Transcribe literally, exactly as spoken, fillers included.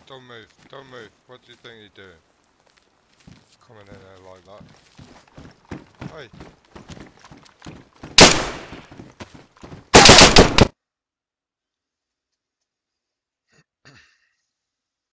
Don't move, don't move. What do you think you're doing? Coming in there like that. Hey,